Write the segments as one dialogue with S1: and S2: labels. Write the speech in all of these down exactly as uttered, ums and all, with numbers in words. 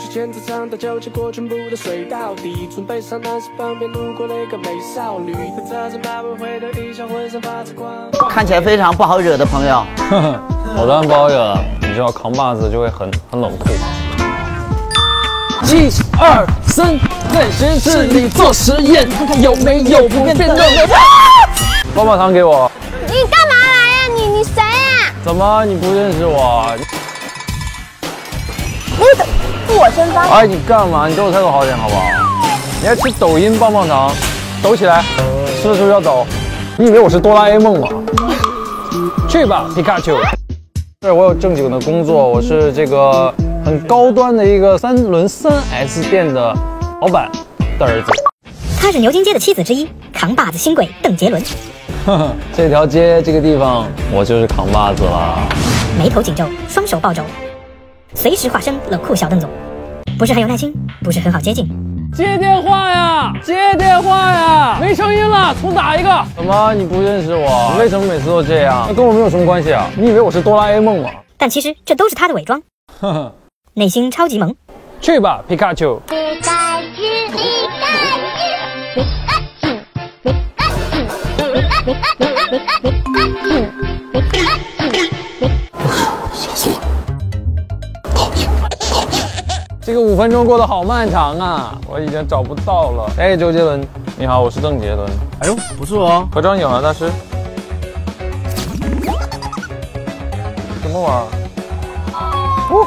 S1: 前操场到就经过全部的隧道底，准备上男生旁边路过了一个美少女，她侧着马尾回头一笑，浑身发着光。
S2: 看起来非常不好惹的朋友，
S3: 呵呵，我当然不好惹，你知道扛把子就会很很冷酷。一二三，在实验室里做实验，看看有没有不变的。棒棒糖给我。
S4: 你干嘛来呀、啊？你你谁啊？
S3: 怎么你不认识我？
S4: 你怎我先发？
S3: 哎，你干嘛？你对我态度好点好不好？你还吃抖音棒棒糖，抖起来，吃的时候要抖。你以为我是哆啦 A 梦吗？去吧，皮卡丘。对，我有正经的工作，我是这个很高端的一个三轮三 S 店的老板的儿子。
S5: 他是牛津街的妻子之一，扛把子新贵邓杰伦。
S3: 呵呵，这条街这个地方，我就是扛把子了。
S5: 眉头紧皱，双手抱肘，随时化身冷酷小邓总。不是很有耐心，不是很好接近。
S3: 接电话呀！接电话呀！没声音了，重打一个。怎么你不认识我？你为什么每次都这样？那跟我没有什么关系啊！你以为我是哆啦 A 梦吗？
S5: 但其实这都是他的伪装。
S3: 呵呵，
S5: 内心超级萌。
S3: 去吧，皮卡丘。
S4: 皮卡丘，皮卡丘，皮卡丘，皮卡丘，皮卡丘，皮卡丘，皮卡丘。
S3: 笑死我！讨厌，讨厌。这个五分钟过得好漫长啊，我已经找不到了。哎，周杰伦，你好，我是邓杰伦。
S2: 哎呦，不错哦，
S3: 合张影啊，大师。什么玩意儿？哦。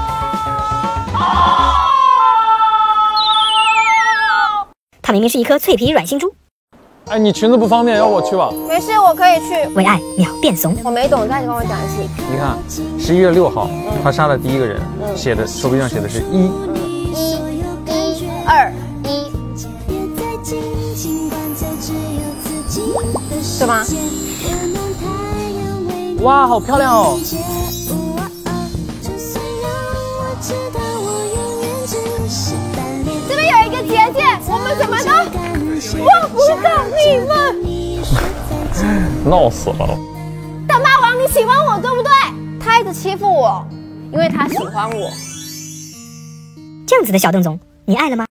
S5: 他明明是一颗脆皮软心猪。
S3: 哎，你裙子不方便，要我去吧？
S4: 没事，我可以去。
S5: 为爱秒变怂。
S4: 我没懂，再跟我讲一次。
S3: 你看，十一月六号，他杀了第一个人，写的手臂上写的是一。
S4: 一、一、二、一，对吗？
S2: 哇，好漂亮哦！
S4: 这边有一个结界，我们怎么都忘不了你们。
S3: 闹死了！
S4: 大妈王，你喜欢我对不对？他一直欺负我，因为他喜欢我。
S5: 这样子的小邓总，你爱了吗？